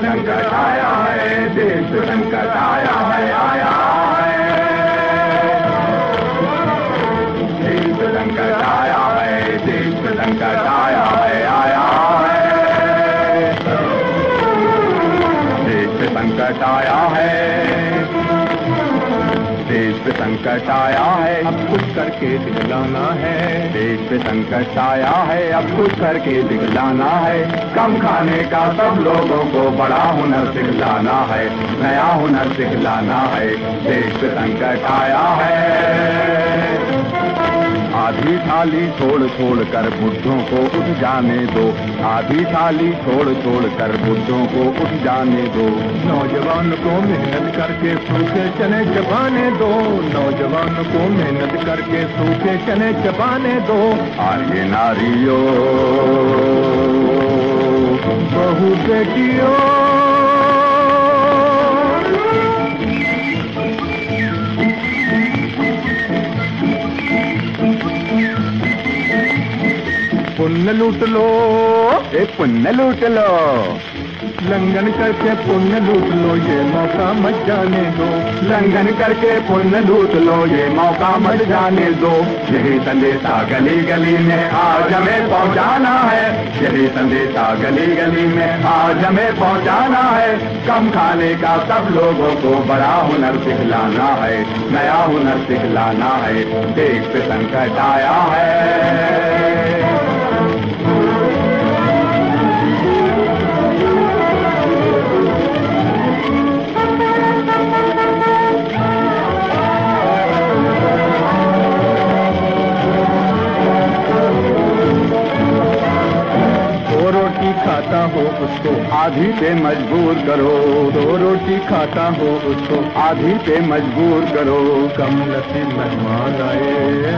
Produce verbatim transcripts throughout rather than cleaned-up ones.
संकट आया है, देश पे संकट आया है, आया है। देश पे संकट आया है, देश पे संकट आया है, आया है। देश पे संकट आया है, देश पे संकट आया है, अब कुछ करके दिखलाना है। देश पे संकट आया है, अब कुछ करके दिखलाना है। कम खाने का सब लोगों को बड़ा हुनर सिखलाना है, नया हुनर सिखलाना है। देश पे संकट आया है। आधी थाली छोड़ छोड़ कर बुढ़ों को उठ जाने दो, आधी थाली छोड़ छोड़ कर बुढ़ों को उठ जाने दो। नौजवान को मेहनत करके सूखे चने चबाने दो, नौजवान को मेहनत करके सूखे चने चबाने दो। आर्य नारियों, बहू बेटियों, पुण्य लूट लो, ए पुण्य लूट लो, लंघन करके पुण्य लूट लो, ये मौका मत जाने दो। लंघन करके पुण्य लूट लो, ये मौका मत जाने दो। यही संदेशा गली गली में आज हमें पहुंचाना है, यही संदेशा गली गली में आज हमें पहुंचाना है। कम खाने का सब लोगों को बड़ा हुनर सिखलाना है, नया हुनर सिखलाना है। देश पे संकट आया है। खाता हो उसको आधी पे मजबूर करो, दो रोटी खाता हो उसको आधी पे मजबूर करो। कम नसीब मेहमान आए,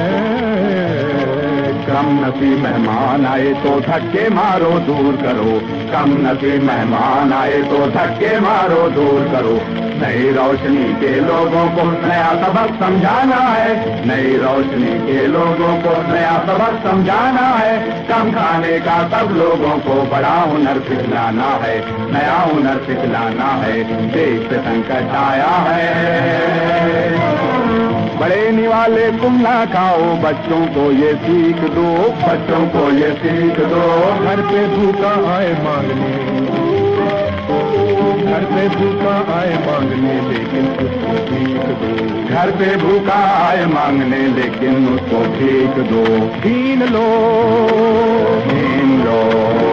कम नसीब मेहमान आए तो धक्के मारो दूर करो, कम नसीब मेहमान आए तो धक्के मारो दूर करो। नई रोशनी के लोगों को नया सबक समझाना है, नई रोशनी के लोगों को नया सबक समझाना है। कम खाने का सब लोगों को बड़ा हुनर सिखलाना है, नया हुनर सिखलाना है। देश पे संकट आया है। बड़े निवाले तुम ना खाओ, बच्चों को ये सीख दो, बच्चों को ये सीख दो। घर पे भूखा आए मांगने, घर पे भूखा आए मांगने, लेकिन उसको भीख दो। घर पे भूखा आए मांगने, लेकिन उसको भीख दो। छीन लो, छीन लो।